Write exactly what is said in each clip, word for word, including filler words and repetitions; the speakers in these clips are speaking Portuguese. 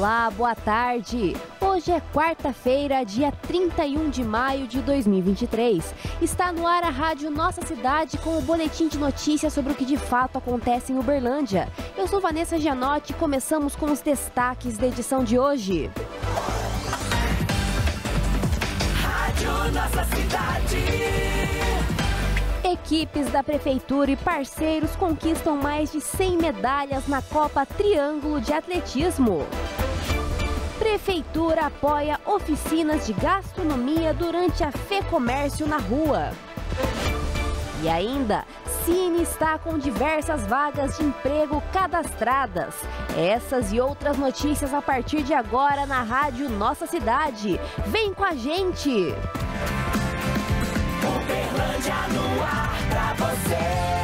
Olá, boa tarde! Hoje é quarta-feira, dia trinta e um de maio de dois mil e vinte e três. Está no ar a Rádio Nossa Cidade com o boletim de notícias sobre o que de fato acontece em Uberlândia. Eu sou Vanessa Gianotti e começamos com os destaques da edição de hoje. Rádio Nossa Cidade. Equipes da Prefeitura e parceiros conquistam mais de cem medalhas na Copa Triângulo de Atletismo. Prefeitura apoia oficinas de gastronomia durante a FEComércio na rua. E ainda, Cine está com diversas vagas de emprego cadastradas. Essas e outras notícias a partir de agora na Rádio Nossa Cidade. Vem com a gente! Uberlândia no ar pra você.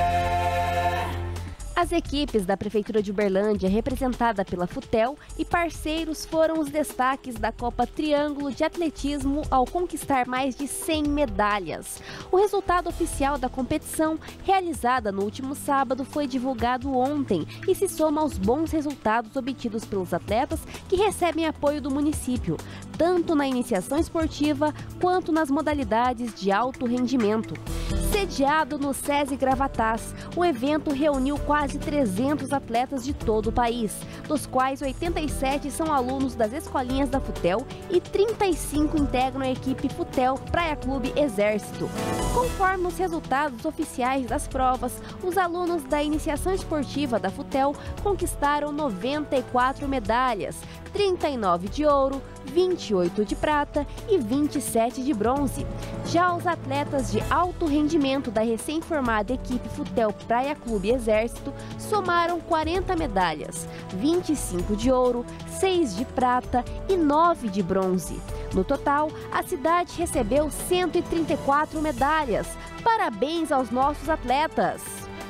As equipes da Prefeitura de Uberlândia, representada pela Futel, e parceiros foram os destaques da Copa Triângulo de Atletismo ao conquistar mais de cem medalhas. O resultado oficial da competição, realizada no último sábado, foi divulgado ontem e se soma aos bons resultados obtidos pelos atletas que recebem apoio do município, tanto na iniciação esportiva quanto nas modalidades de alto rendimento. Sediado no SESI Gravatás, o evento reuniu quase trezentos atletas de todo o país, dos quais oitenta e sete são alunos das escolinhas da Futel e trinta e cinco integram a equipe Futel Praia Clube Exército. Conforme os resultados oficiais das provas, os alunos da iniciação esportiva da Futel conquistaram noventa e quatro medalhas, trinta e nove de ouro, vinte e oito de prata e vinte e sete de bronze. Já os atletas de alto rendimento da recém-formada equipe Futel Praia Clube Exército somaram quarenta medalhas, vinte e cinco de ouro, seis de prata e nove de bronze. No total, a cidade recebeu cento e trinta e quatro medalhas. Parabéns aos nossos atletas!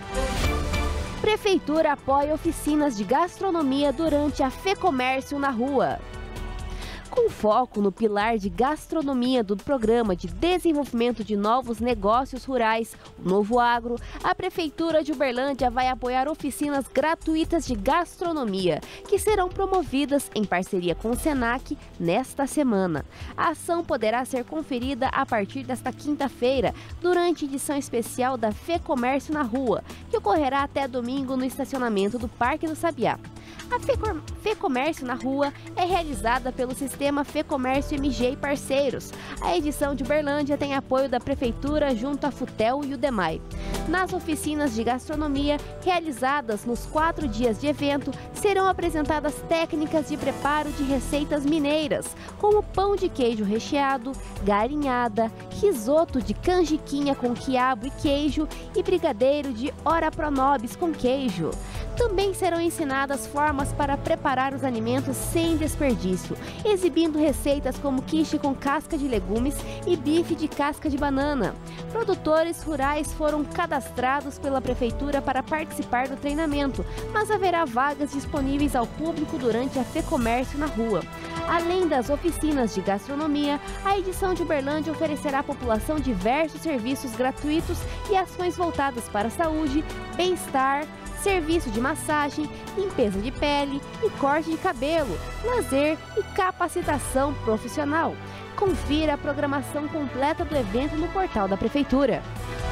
Prefeitura apoia oficinas de gastronomia durante a FEComércio na rua. Com foco no pilar de gastronomia do Programa de Desenvolvimento de Novos Negócios Rurais, o Novo Agro, a Prefeitura de Uberlândia vai apoiar oficinas gratuitas de gastronomia, que serão promovidas em parceria com o SENAC nesta semana. A ação poderá ser conferida a partir desta quinta-feira, durante a edição especial da FEComércio na Rua, que ocorrerá até domingo no estacionamento do Parque do Sabiá. A FEComércio na Rua é realizada pelo Sistema FEComércio M G e parceiros. A edição de Uberlândia tem apoio da Prefeitura junto à Futel e o DEMAI. Nas oficinas de gastronomia, realizadas nos quatro dias de evento, serão apresentadas técnicas de preparo de receitas mineiras, como pão de queijo recheado, galinhada, risoto de canjiquinha com quiabo e queijo e brigadeiro de ora pronobis com queijo. Também serão ensinadas formas para preparar os alimentos sem desperdício, exibindo receitas como quiche com casca de legumes e bife de casca de banana. Produtores rurais foram cadastrados pela Prefeitura para participar do treinamento, mas haverá vagas disponíveis ao público durante a FEComércio na Rua. Além das oficinas de gastronomia, a edição de Uberlândia oferecerá à população diversos serviços gratuitos e ações voltadas para a saúde, bem-estar, serviço de massagem, limpeza de pele e corte de cabelo, lazer e capacitação profissional. Confira a programação completa do evento no portal da Prefeitura.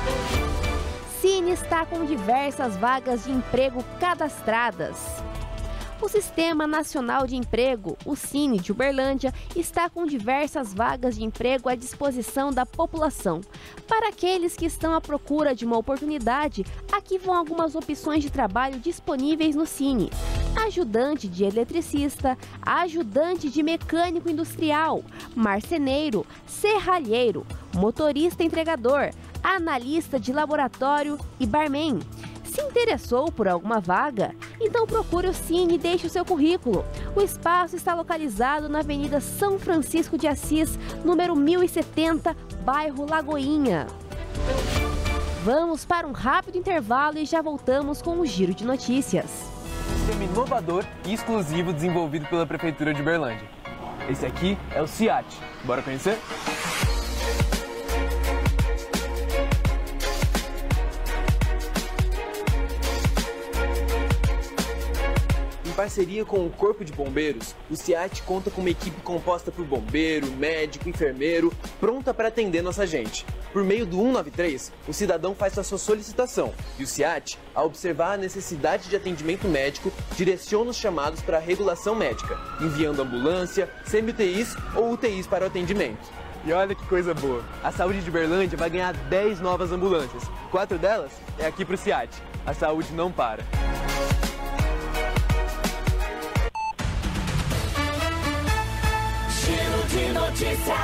Cine está com diversas vagas de emprego cadastradas. O Sistema Nacional de Emprego, o Cine de Uberlândia, está com diversas vagas de emprego à disposição da população. Para aqueles que estão à procura de uma oportunidade, aqui vão algumas opções de trabalho disponíveis no Cine: ajudante de eletricista, ajudante de mecânico industrial, marceneiro, serralheiro, motorista entregador, analista de laboratório e barman. Se interessou por alguma vaga? Então procure o Cine e deixe o seu currículo. O espaço está localizado na Avenida São Francisco de Assis, número mil e setenta, bairro Lagoinha. Vamos para um rápido intervalo e já voltamos com o Giro de Notícias. Sistema inovador e exclusivo desenvolvido pela Prefeitura de Uberlândia. Esse aqui é o SIAT. Bora conhecer? parceria com o Corpo de Bombeiros, o SEAT conta com uma equipe composta por bombeiro, médico, enfermeiro, pronta para atender nossa gente. Por meio do cento e noventa e três, o cidadão faz a sua solicitação e o SEAT, ao observar a necessidade de atendimento médico, direciona os chamados para a regulação médica, enviando ambulância, semi-U T Is ou U T Is para o atendimento. E olha que coisa boa, a saúde de Uberlândia vai ganhar dez novas ambulâncias. Quatro delas é aqui para o SEAT. A saúde não para. Giro de notícias.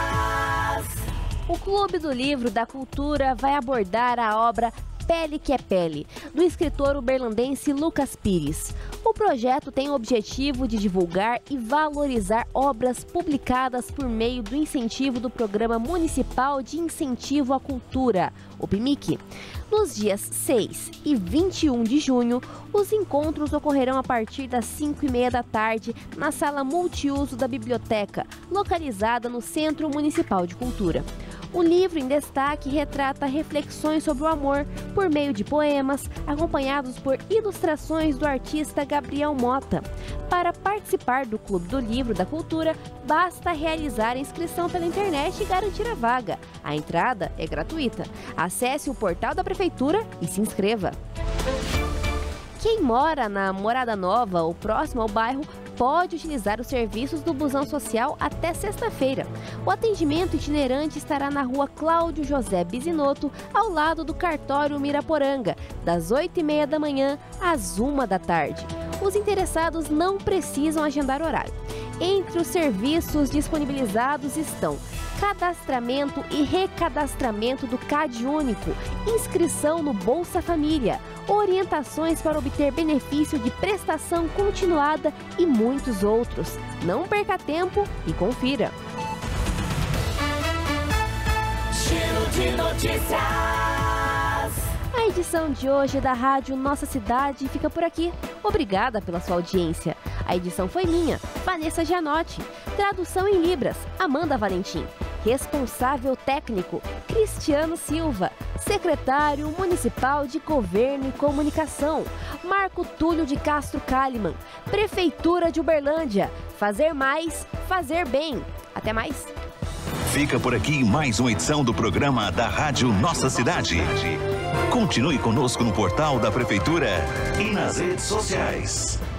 O Clube do Livro da Cultura vai abordar a obra Pele que é Pele, do escritor uberlandense Lucas Pires. O projeto tem o objetivo de divulgar e valorizar obras publicadas por meio do incentivo do Programa Municipal de Incentivo à Cultura, o P M I C. Nos dias seis e vinte e um de junho, os encontros ocorrerão a partir das cinco e meia da tarde na sala multiuso da biblioteca, localizada no Centro Municipal de Cultura. O livro em destaque retrata reflexões sobre o amor por meio de poemas, acompanhados por ilustrações do artista Gabriel Mota. Para participar do Clube do Livro da Cultura, basta realizar a inscrição pela internet e garantir a vaga. A entrada é gratuita. Acesse o portal da Prefeitura e se inscreva. Quem mora na Morada Nova ou próximo ao bairro pode utilizar os serviços do Busão Social até sexta-feira. O atendimento itinerante estará na rua Cláudio José Bisinotto, ao lado do cartório Miraporanga, das oito e meia da manhã às uma da tarde. Os interessados não precisam agendar horário. Entre os serviços disponibilizados estão cadastramento e recadastramento do C A D Único, inscrição no Bolsa Família, orientações para obter benefício de prestação continuada e muitos outros. Não perca tempo e confira. Giro de notícias. A edição de hoje da Rádio Nossa Cidade fica por aqui. Obrigada pela sua audiência. A edição foi minha, Vanessa Gianotti. Tradução em Libras, Amanda Valentim. Responsável técnico, Cristiano Silva. Secretário Municipal de Governo e Comunicação, Marco Túlio de Castro Kalimann. Prefeitura de Uberlândia. Fazer mais, fazer bem. Até mais. Fica por aqui mais uma edição do programa da Rádio Nossa Cidade. Continue conosco no portal da Prefeitura e nas redes sociais.